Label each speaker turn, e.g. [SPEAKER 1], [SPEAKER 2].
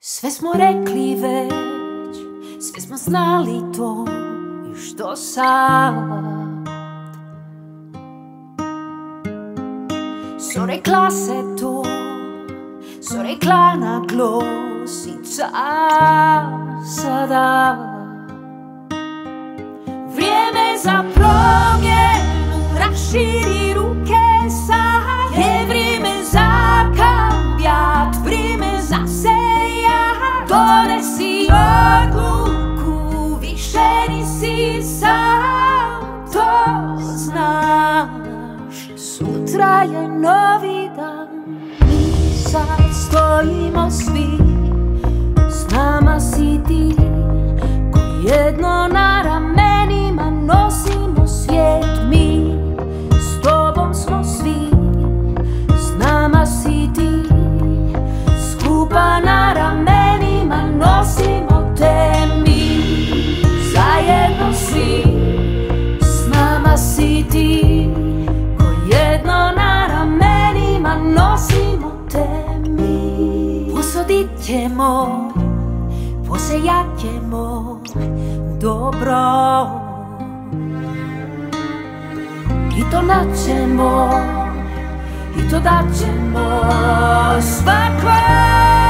[SPEAKER 1] Sve smo rekli već, sve smo znali to i što sad. So rekla se to, so rekla na glas i sada. Vrijeme za promjenu, raširi ruke sad. Je vrijeme za kambijat, vrijeme za sejat. Donesi odluku, više nisi sam, to znaš. Sutra je novi dan, mi sad stojimo svi. S nama si ti, ko jedno na ramenima nosimo svijet mi. S tobom smo svi, s nama si ti, skupa na ramenima nosimo te mi. Zajedno svi, s nama si ti, ko jedno na ramenima nosimo te mi. Posodit ćemo, posejat ćemo dobro i to naćemo, i to daćemo svako.